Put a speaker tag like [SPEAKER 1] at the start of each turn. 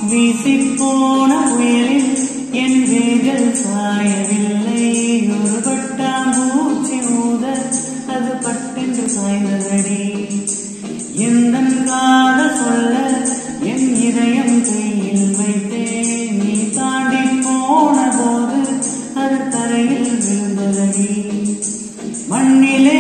[SPEAKER 1] வீசிப்போன புயலில் என் வேர்கள் சாயவில்லை. ஒரு பட்டாம்பூச்சி ஊத அது பட்டென்று சாய்ந்ததடி. எந்தன் காதல் சொல்ல என் இதயம் கையில் வைத்தேன். நீ தாண்டி போன போது அது தரையில் விழுந்ததடி. மண்ணிலே